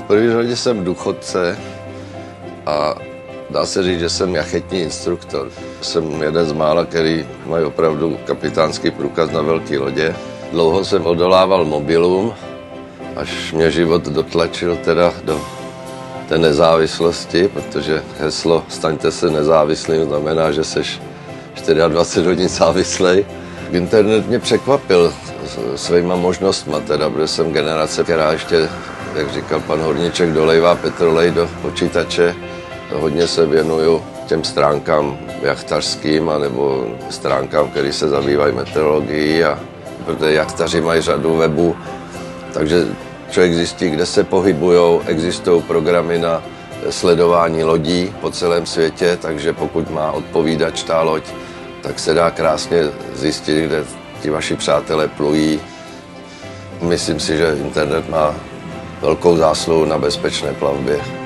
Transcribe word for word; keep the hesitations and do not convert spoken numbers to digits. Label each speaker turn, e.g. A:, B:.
A: první řadě jsem důchodce a dá se říct, že jsem jachetní instruktor. Jsem jeden z mála, který mají opravdu kapitánský průkaz na velké lodě. Dlouho jsem odolával mobilům, až mě život dotlačil teda do té nezávislosti, protože heslo staňte se nezávislým znamená, že seš dvacet čtyři hodin závislej. Internet mě překvapil svýma možnostma, teda, protože jsem generace, která ještě, jak říkal pan Horníček, dolejvá petrolej do počítače. Hodně se věnuju těm stránkám jachtařským anebo stránkám, které se zabývají meteorologií, a protože jachtaři mají řadu webů, takže člověk zjistí, kde se pohybujou, existují programy na sledování lodí po celém světě, takže pokud má odpovídač ta loď, tak se dá krásně zjistit, kde ti vaši přátelé plují. Myslím si, že internet má velkou zásluhu na bezpečné plavbě.